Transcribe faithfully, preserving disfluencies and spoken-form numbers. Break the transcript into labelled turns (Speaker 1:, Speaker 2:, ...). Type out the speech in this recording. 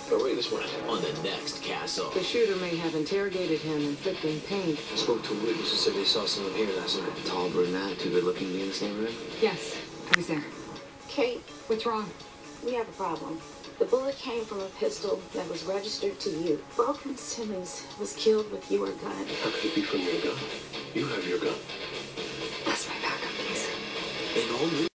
Speaker 1: Where were you this morning?
Speaker 2: On the next castle.
Speaker 3: The shooter may have interrogated him, inflicting pain.
Speaker 1: I spoke to a witness who said they saw someone here last night.
Speaker 2: Tall brunette, too good looking to be in this neighborhood?
Speaker 3: Yes, I was there.
Speaker 4: Kate,
Speaker 3: What's wrong?
Speaker 4: we have a problem. The bullet came from a pistol that was registered to you. Broken Simmons was killed with your gun.
Speaker 1: How could it be from your gun? You have your gun.
Speaker 3: That's my backup, please.
Speaker 2: In all new